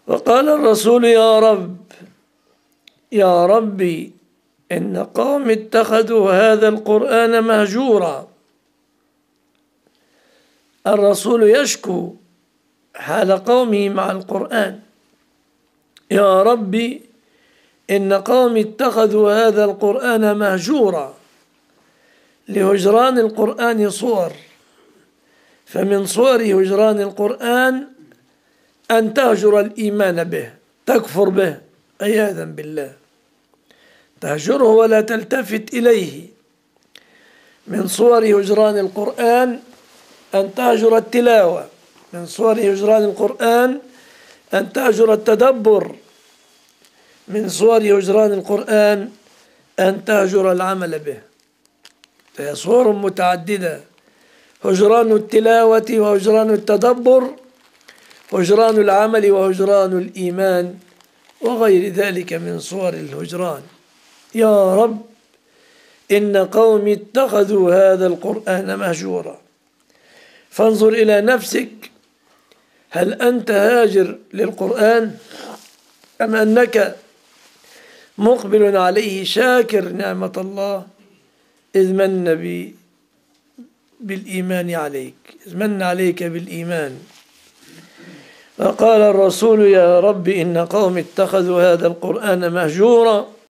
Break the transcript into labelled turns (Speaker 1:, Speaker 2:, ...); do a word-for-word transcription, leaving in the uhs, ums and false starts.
Speaker 1: وقال الرسول: يا رب يا ربي إن قوم اتخذوا هذا القرآن مهجورا. الرسول يشكو حال قومه مع القرآن: يا ربي إن قوم اتخذوا هذا القرآن مهجورا. لهجران القرآن صور، فمن صور هجران القرآن أن تهجر الإيمان به، تكفر به عياذا بالله، تهجره ولا تلتفت إليه. من صور هجران القرآن أن تهجر التلاوة، من صور هجران القرآن أن تهجر التدبر، من صور هجران القرآن أن تهجر العمل به. فهي صور متعددة: هجران التلاوة وهجران التدبر، هجران العمل وهجران الإيمان، وغير ذلك من صور الهجران. يا رب إن قوم اتخذوا هذا القرآن مهجورا. فانظر إلى نفسك، هل أنت هاجر للقرآن أم أنك مقبل عليه شاكر نعمة الله إذ من بي بالإيمان عليك، إذ من عليك بالإيمان؟ وقال الرسول: يا رب إن قوم اتخذوا هذا القرآن مهجورا.